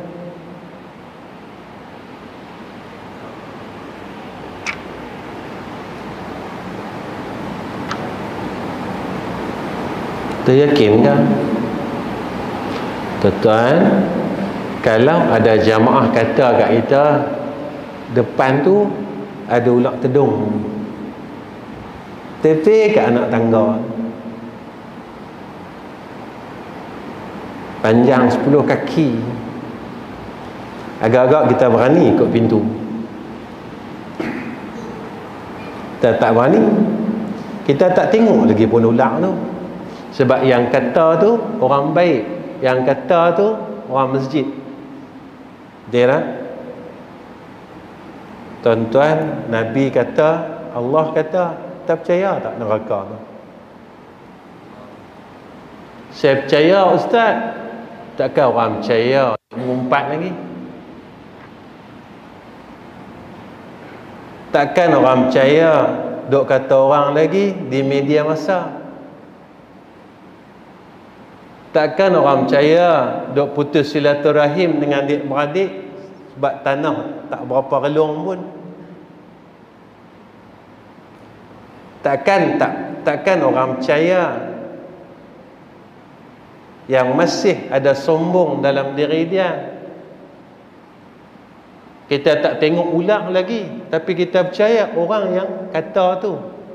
Kita yakinkah? Tuan-tuan, kalau ada jamaah kata kat kita depan tu ada ular tedung, tepi kat anak tangga, panjang 10 kaki, agak-agak kita berani ikut pintu. Kita tak berani, kita tak tengok lagi pun ular tu. Sebab yang kata tu orang baik, yang kata tu orang masjid. Dia tak? Tuan-tuan, Nabi kata, Allah kata, tak percaya tak neraka tu? Saya percaya Ustaz. Takkan orang percaya mengumpat lagi? Takkan orang percaya duk kata orang lagi di media masa? Takkan orang percaya duk putus silaturahim dengan adik-beradik sebab tanah tak berapa relung pun? Takkan orang percaya yang masih ada sombong dalam diri dia? Kita tak tengok ular lagi, tapi kita percaya orang yang kata tu.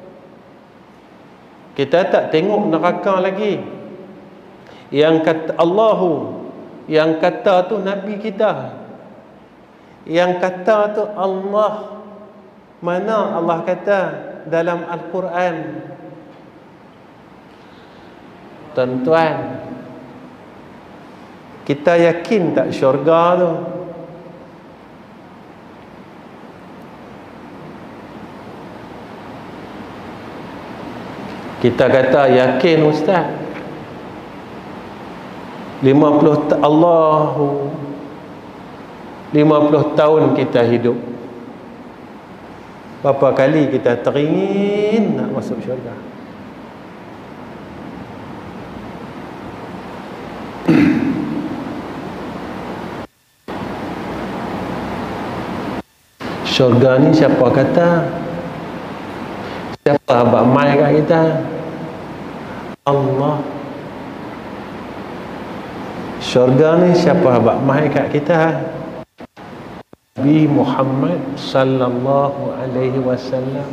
Kita tak tengok neraka lagi. Yang kata Allahu, yang kata tu Nabi kita, yang kata tu Allah. Mana Allah kata dalam Al-Quran? Tuan-tuan, kita yakin tak syurga tu? Kita kata yakin Ustaz. 50 tahun kita hidup. Berapa kali kita teringin nak masuk syurga? Syurga ni siapa kata? Siapa abang mai kat kita? Allah. Syurga ni siapa abang mai kat kita? Nabi Muhammad sallallahu alaihi wasallam.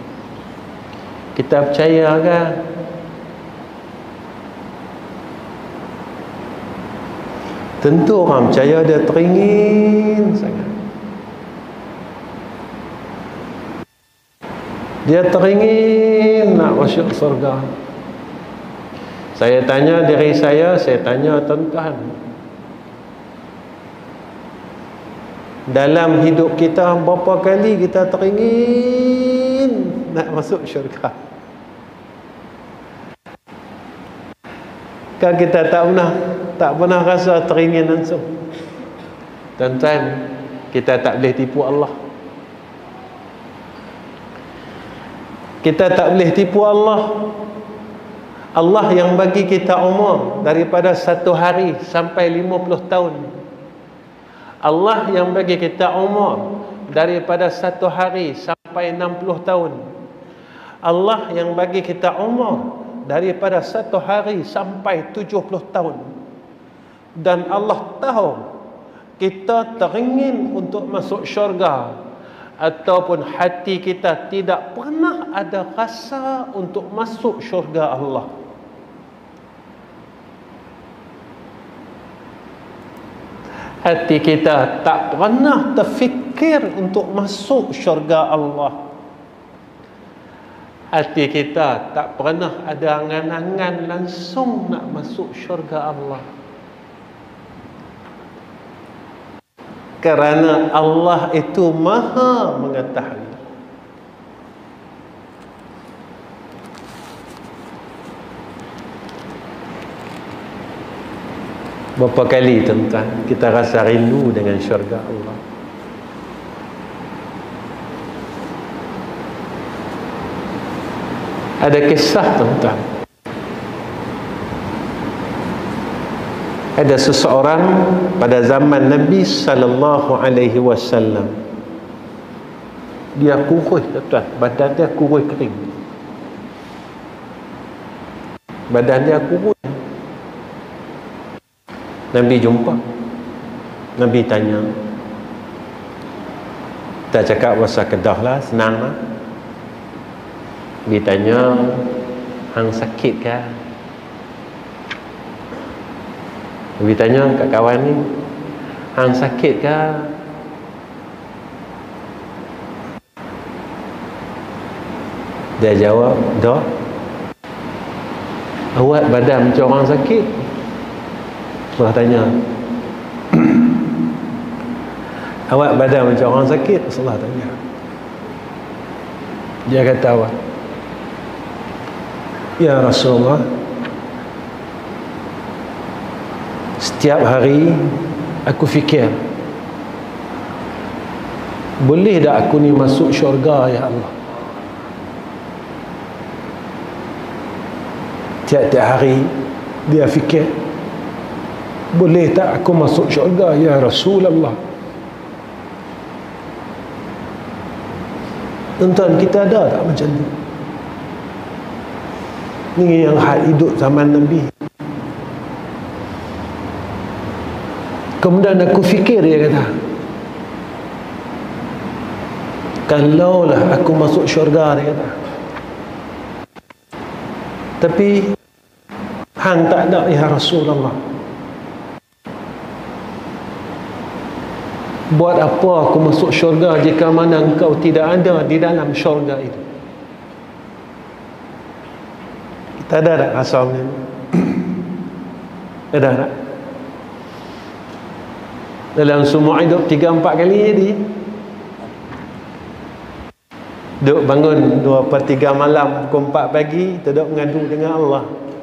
Kita percaya ke? Tentu orang percaya, dia teringin sangat. Dia teringin nak masuk surga. Saya tanya diri saya tanya tuan-tuan, dalam hidup kita berapa kali kita teringin nak masuk syurga? Kan kita tak pernah rasa teringin langsung. Tuan-tuan, kita tak boleh tipu Allah. Kita tak boleh tipu Allah. Allah yang bagi kita umur daripada 1 hari sampai 50 tahun. Allah yang bagi kita umur daripada 1 hari sampai 60 tahun. Allah yang bagi kita umur daripada 1 hari sampai 70 tahun. Dan Allah tahu kita teringin untuk masuk syurga, ataupun hati kita tidak pernah ada rasa untuk masuk syurga Allah. Hati kita tak pernah terfikir untuk masuk syurga Allah. Hati kita tak pernah ada angan-angan langsung nak masuk syurga Allah. Kerana Allah itu maha mengetahui. Berapa kali tuan-tuan kita rasa rindu dengan syurga Allah? Ada kisah tuan-tuan. Ada seseorang pada zaman Nabi sallallahu alaihi wasallam. Dia kurus tuan-tuan, badan dia kurus kering. Badan dia kurus. Nabi jumpa, Nabi tanya, kita cakap pasal Kedah lah, senang lah. Nabi tanya, hang sakit ke? Nabi tanya kat kawan ni, hang sakit ke? Dia jawab, dah. Awak badan macam orang sakit. Rasulullah tanya, awak badan macam orang sakit? Rasulullah tanya. Dia kata apa? Ya Rasulullah, setiap hari aku fikir, boleh tak aku ni masuk syurga ya Allah? Tiap-tiap hari dia fikir, boleh tak aku masuk syurga ya Rasulullah? Tuan-tuan, kita ada tak macam ni? Ni yang hidup zaman Nabi. Kemudian aku fikir, dia kata, kalaulah aku masuk syurga, dia kata, tapi hang tak ada ya Rasulullah. Buat apa aku masuk syurga jika mana engkau tidak ada di dalam syurga itu? Kita ada tak rasa macam ni? Ada tak? Dalam semua hidup 3-4 kali jadi, duduk bangun 2/3 malam, pukul 4 pagi, duduk mengadu dengan Allah.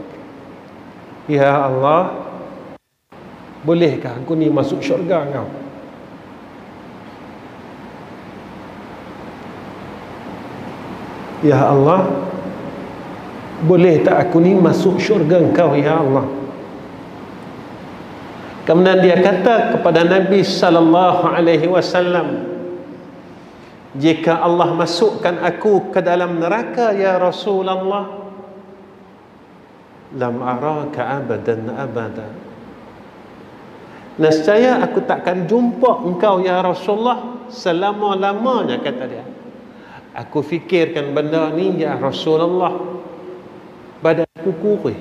Ya Allah, bolehkah aku ni masuk syurga kau? Ya Allah, boleh tak aku ni masuk syurga engkau ya Allah? Kemudian dia kata kepada Nabi sallallahu alaihi wasallam, jika Allah masukkan aku ke dalam neraka ya Rasulullah, lam araka abadan abada, nescaya aku takkan jumpa engkau ya Rasulullah selama-lamanya, kata dia. Aku fikirkan benda ni ya Rasulullah, badanku kurih.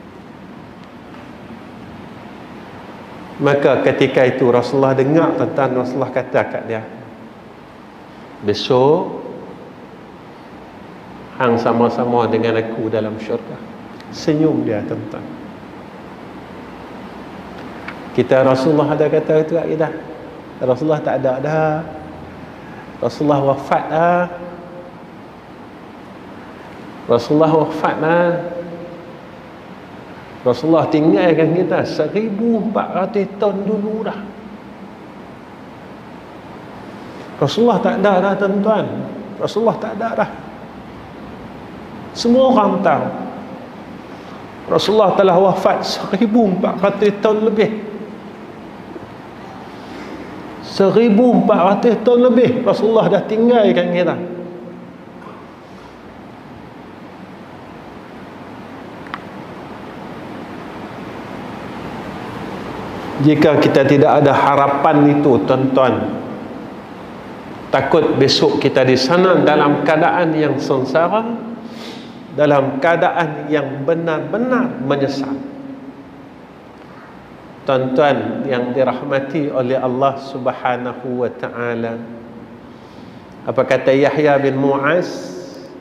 Maka ketika itu Rasulullah dengar tentang, Rasulullah kata kat dia, besok hang sama-sama dengan aku dalam syurga. Senyum dia tentang. Kita Rasulullah ada kata itu tak kita? Rasulullah tak ada dah. Rasulullah wafat dah. Rasulullah wafat dah. Rasulullah tinggalkan kita 1400 tahun dulu dah. Rasulullah tak ada dah tuan-tuan. Rasulullah tak ada dah. Semua orang tahu Rasulullah telah wafat 1400 tahun lebih. 1400 tahun lebih Rasulullah dah tinggalkan kita. Jika kita tidak ada harapan itu tuan-tuan, takut besok kita di sana dalam keadaan yang sengsara, dalam keadaan yang benar-benar menyesal. Tuan-tuan yang dirahmati oleh Allah Subhanahu wa ta'ala, apa kata Yahya bin Mu'az?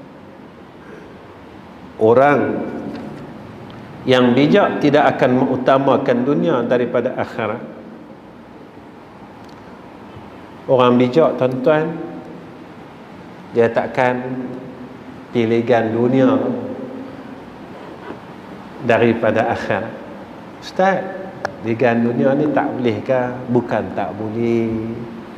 Orang yang bijak tidak akan mengutamakan dunia daripada akhirat. Orang bijak tuan-tuan, dia takkan pilihkan dunia daripada akhirat. Ustaz, pilihkan dunia ni tak boleh ke? Bukan tak boleh,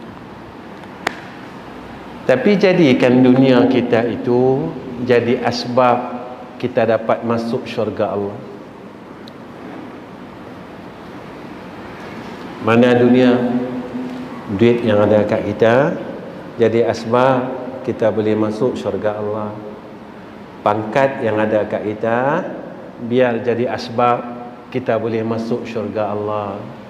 tapi jadikan dunia kita itu jadi asbab kita dapat masuk syurga Allah. Mana dunia, duit yang ada kat kita jadi asbab kita boleh masuk syurga Allah. Pangkat yang ada kat kita biar jadi asbab kita boleh masuk syurga Allah.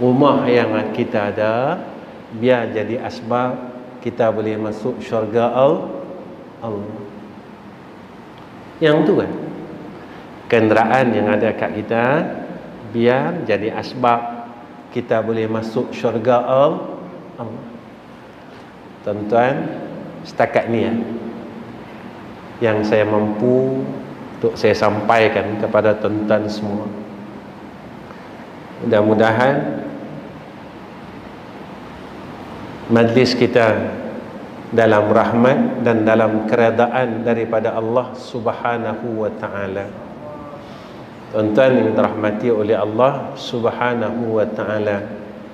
rumah yang kita ada, biar jadi asbab kita boleh masuk syurga Allah. Yang tu kan, kenderaan yang ada kat kita, biar jadi asbab kita boleh masuk syurga Allah. Tuan-tuan, setakat ni yang saya mampu untuk saya sampaikan kepada tuan-tuan semua. Mudah-mudahan majlis kita dalam rahmat dan dalam keredaan daripada Allah Subhanahu wa ta'ala. Tuan-tuan yang dirahmati oleh Allah Subhanahu wa ta'ala,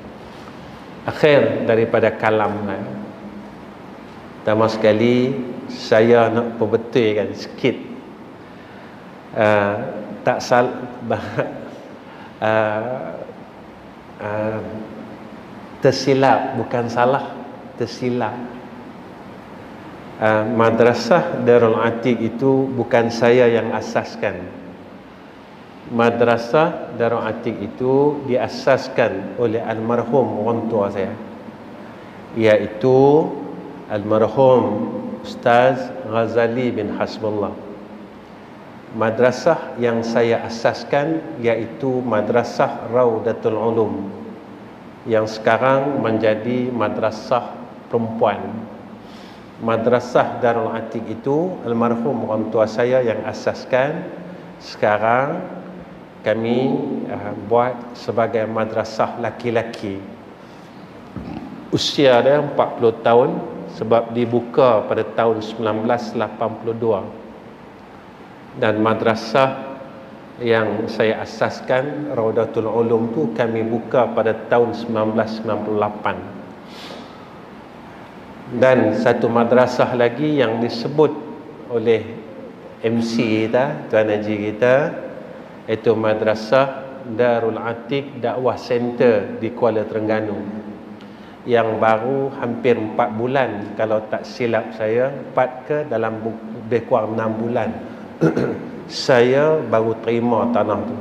akhir daripada kalam pertama sekali saya nak perbetulkan sikit, tak tersilap, bukan salah, tersilap. Madrasah Darul Atiq itu bukan saya yang asaskan. Madrasah Darul Atiq itu diasaskan oleh almarhum orang tua saya, iaitu almarhum Ustaz Ghazali bin Hasbullah. Madrasah yang saya asaskan iaitu Madrasah Raudatul Ulum, yang sekarang menjadi madrasah perempuan. Madrasah Darul Atiq itu almarhum orang tua saya yang asaskan. Sekarang kami buat sebagai madrasah laki-laki. Usia dia 40 tahun, sebab dibuka pada tahun 1982. Dan madrasah yang saya asaskan, Raudatul Ulum tu, kami buka pada tahun 1998. Dan satu madrasah lagi yang disebut oleh MC kita, Tuan Haji kita, iaitu Madrasah Darul Atiq Dakwah Center di Kuala Terengganu, yang baru hampir 4 bulan, kalau tak silap saya, 4 ke dalam lebih kurang 6 bulan saya baru terima tanah tu.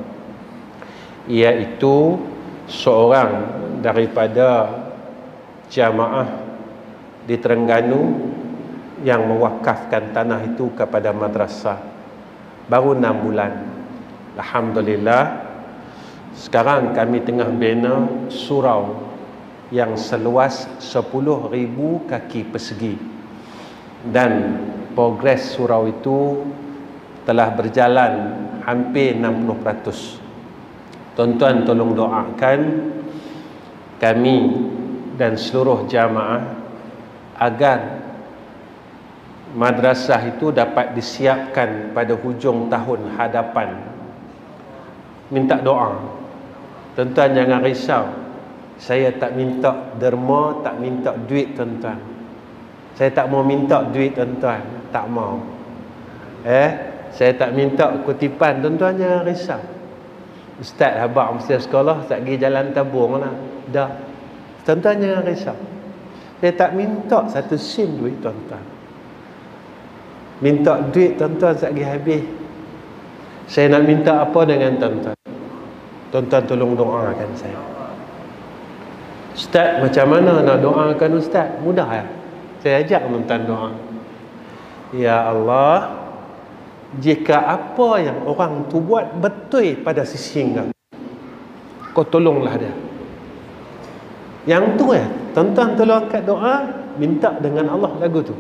Iaitu seorang daripada jamaah di Terengganu yang mewakafkan tanah itu kepada madrasah. Baru 6 bulan. Alhamdulillah. Sekarang kami tengah bina surau yang seluas 10,000 kaki persegi, dan progres surau itu telah berjalan hampir 60%. Tuan-tuan tolong doakan kami dan seluruh jamaah agar madrasah itu dapat disiapkan pada hujung tahun hadapan. Minta doa. Tuan-tuan jangan risau. Saya tak minta derma, tak minta duit tuan-tuan. Saya tak mau minta duit tuan-tuan, tak mau. Saya tak minta kutipan, tuan-tuan jangan risau. Ustaz habaq mesti sekolah, tak pergi jalan tabung lah. Dah. Tuan-tuan jangan risau. Saya tak minta satu sen duit tuan-tuan. Minta duit tuan-tuan tak pergi habis. Saya nak minta apa dengan tuan-tuan? Tuan-tuan tolong doakan saya. Ustaz, macam mana nak doakan Ustaz? Mudah ya? Saya ajak tuan-tuan doa. Ya Allah, jika apa yang orang tu buat betul pada sisi engkau, kau tolonglah dia. Yang tu tuan-tuan tolong angkat doa, minta dengan Allah lagu tu.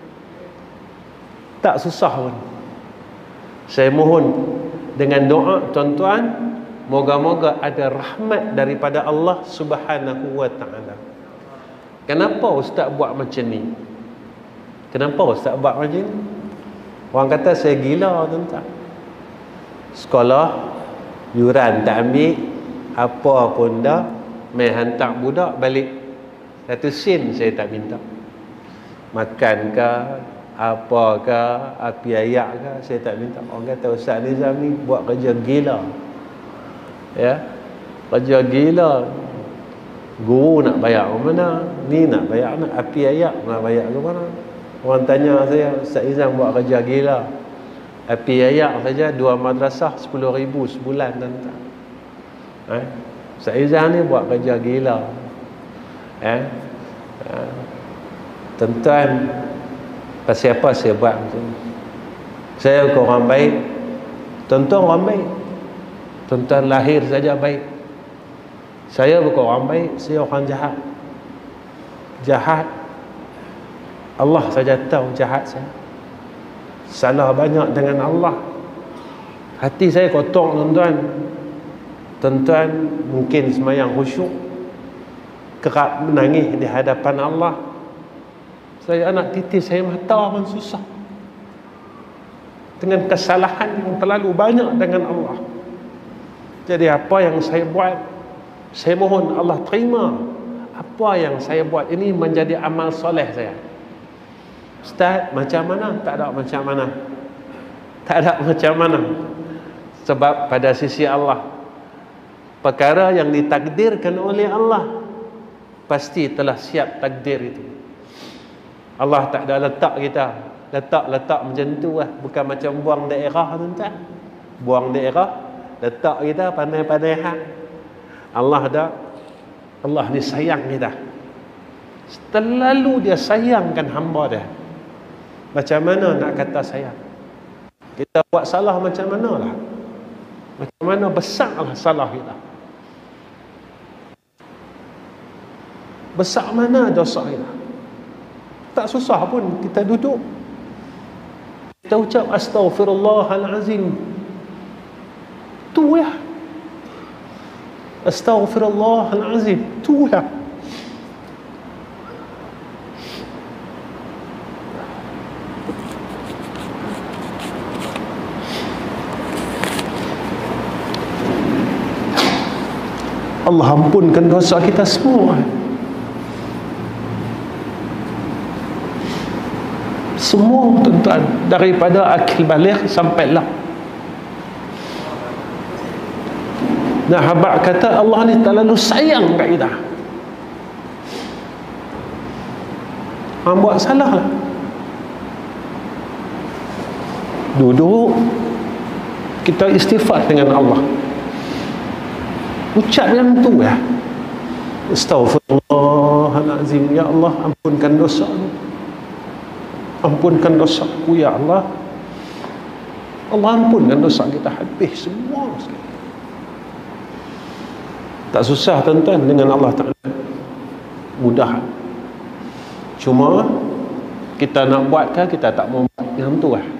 Tak susah pun. Saya mohon dengan doa tuan-tuan, moga-moga ada rahmat daripada Allah Subhanahu wa ta'ala. Kenapa Ustaz buat macam ni? Kenapa Ustaz buat macam ni? Orang kata saya gila tuan-tuan. Sekolah yuran tak ambil, apa pun dah, main hantar budak balik. Satu sen saya tak minta. Makan ke, apa ke, api ayak ke, saya tak minta. Orang kata Ustaz Nizam ni buat kerja gila. Ya, kerja gila. Guru nak bayar ke mana? Ni nak bayar nak api ayak nak bayar ke mana? Orang tanya saya, Ustaz Nizam buat kerja gila. Api ayak saja 2 madrasah 10,000 sebulan tuan-tuan. Ustaz Izan ni buat kerja gila. Tuan-tuan, pasal apa saya buat macam ni? Saya bukan orang baik. Tuan-tuan orang baik. Tuan-tuan lahir saja baik. Saya bukan orang baik, saya orang jahat. Jahat, Allah saja tahu jahat saya. Salah banyak dengan Allah. Hati saya kotor, tuan-tuan. Tuan-tuan mungkin semayang khusyuk, kerap menangis di hadapan Allah. Saya anak titis, saya mata pun susah dengan kesalahan yang terlalu banyak dengan Allah. Jadi apa yang saya buat, saya mohon Allah terima apa yang saya buat ini menjadi amal soleh saya. Ustaz, macam mana? Tak ada macam mana. Tak ada macam mana. Sebab pada sisi Allah, perkara yang ditakdirkan oleh Allah pasti telah siap takdir itu. Allah tak ada letak kita, letak macam tu lah. Bukan macam buang daerah, tuan-tuan. Buang daerah, letak kita pandai-pandai hak. Allah dah, Allah ni sayang kita. Terlalu dia sayangkan hamba dia. Macam mana nak kata sayang? Kita buat salah macam mana lah? Macam mana besarlah salah kita? Besar mana dosa kita? Tak susah pun kita duduk, kita ucap astaghfirullahalazim. Tu ya. Astaghfirullahalazim. Tu ya. Allah ampunkan dosa kita semua. Semua, tuan-tuan, daripada akil baligh sampai lah. Nah, habaq kata Allah ni terlalu sayang kat kita. Hang buat salah lah, duduk, kita istighfar dengan Allah. Ucap yang tu ya. Astaghfirullahalazim. Ya Allah, ampunkan dosa ni. Ampunkan dosaku ya Allah. Allah ampunkan dosa kita habis semua sekali. Tak susah, tuan-tuan, dengan Allah Ta'ala. Mudah. Cuma kita nak buatkah, kita tak mau buat. Yang tu lah.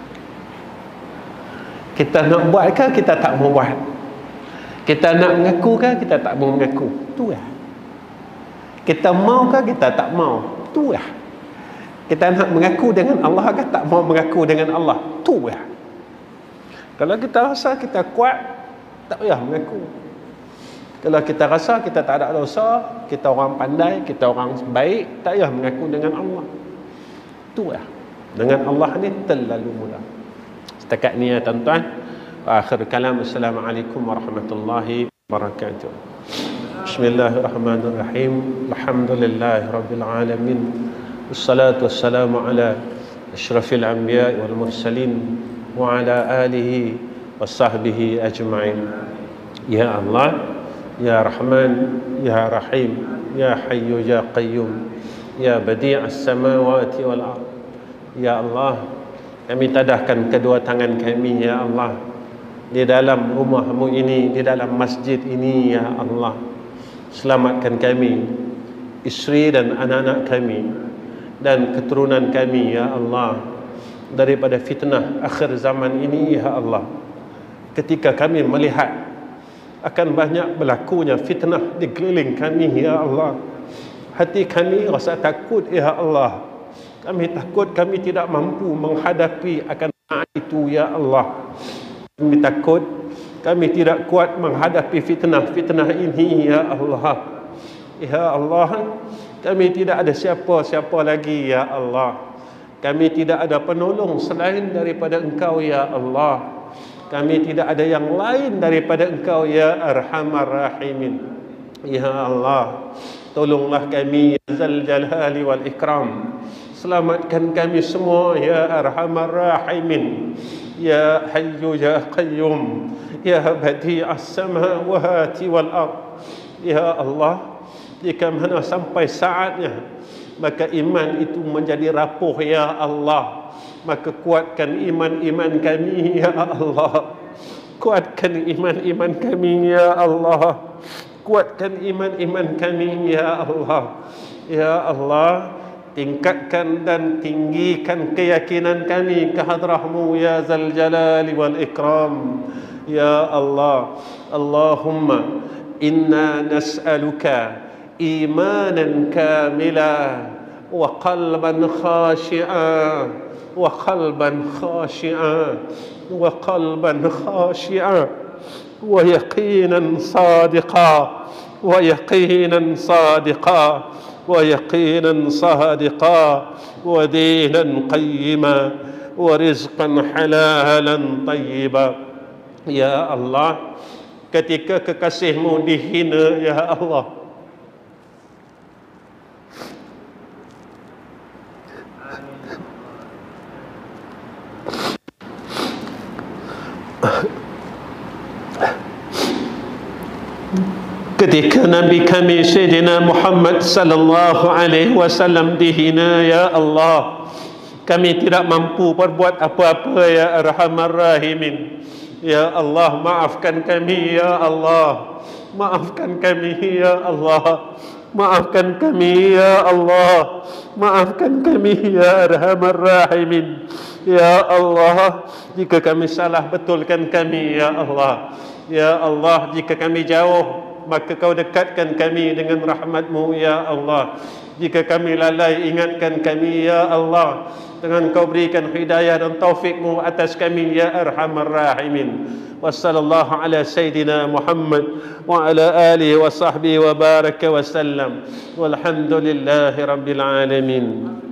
Kita nak buatkah, kita tak mau buat. Kita nak mengakukah, kita tak mau mengaku. Tu lah. Kita maukah, kita tak mau. Tu lah. Kita nak mengaku dengan Allah ke tak mau mengaku dengan Allah? Tu lah. Kalau kita rasa kita kuat, tak payah mengaku. Kalau kita rasa kita tak ada dosa, kita orang pandai, kita orang baik, tak payah mengaku dengan Allah. Tu lah. Dengan Allah ni terlalu mudah. Setakat ni ya, tuan-tuan. Akhir kalam. Assalamualaikum warahmatullahi wabarakatuh. Bismillahirrahmanirrahim. Alhamdulillahi rabbil alamin. Wassalatu wassalamu ala asyrafil anbiya wal mursalin wa ala alihi wa sahbihi ajma'in. Ya Allah, Ya Rahman, Ya Rahim, Ya Hayyu Ya Qayyum, Ya Badi'as samawati wal ard. Ya Allah, kami tadahkan kedua tangan kami ya Allah di dalam rumahmu ini, di dalam masjid ini ya Allah. Selamatkan kami, isteri dan anak-anak kami dan keturunan kami ya Allah daripada fitnah akhir zaman ini ya Allah. Ketika kami melihat akan banyak berlakunya fitnah di keliling kami ya Allah, hati kami rasa takut ya Allah. Kami takut kami tidak mampu menghadapi akan itu ya Allah. Kami takut kami tidak kuat menghadapi fitnah-fitnah ini ya Allah. Ya Allah, kami tidak ada siapa-siapa lagi ya Allah. Kami tidak ada penolong selain daripada Engkau ya Allah. Kami tidak ada yang lain daripada Engkau ya Arhamar Rahimin. Ya Allah, tolonglah kami ya Zal Jalali wal Ikram. Selamatkan kami semua ya Arhamar Rahimin. Ya Hayyu Ya Qayyum, Ya Badi'as Samawati wal Ard. Ya Allah, jika mana sampai saatnya maka iman itu menjadi rapuh, Ya Allah, maka kuatkan iman-iman kami, Ya Allah. Kuatkan iman-iman kami, Ya Allah. Kuatkan iman-iman kami, Ya Allah. Ya Allah, tingkatkan dan tinggikan keyakinan kami ke hadrah-Mu, Ya Zal Jalali wal Ikram. Ya Allah, Allahumma inna nas'aluka imanan kamila wa qalban khashi'a wa qalban khashi'a wa qalban khashi'a wa yaqinan sadiqa wa yaqinan sadiqa wa yaqinan sadiqa wa dinan qayyima wa rizqan halalan tayyiba. Ya Allah, ketika kekasih-Mu dihina, Ya Allah, ketika Nabi kami Sayyidina Muhammad sallallahu alaihi wasallam dihina, Ya Allah, kami tidak mampu berbuat apa-apa, Ya Arhamar Rahimin. Ya Allah, maafkan kami, Ya Allah. Maafkan kami, Ya Allah. Maafkan kami, Ya Allah. Maafkan kami, Ya Arhamar Rahimin. Ya Allah, jika kami salah, betulkan kami, Ya Allah. Ya Allah, jika kami jauh, maka Kau dekatkan kami dengan rahmat-Mu, Ya Allah. Jika kami lalai, ingatkan kami, Ya Allah, dengan Kau berikan hidayah dan taufik-Mu atas kami, Ya Arhamar Rahimin. Wa sallallahu ala Sayyidina Muhammad wa ala alihi wa sahbihi wa baraka wa sallam. Walhamdulillahi Rabbil Alamin.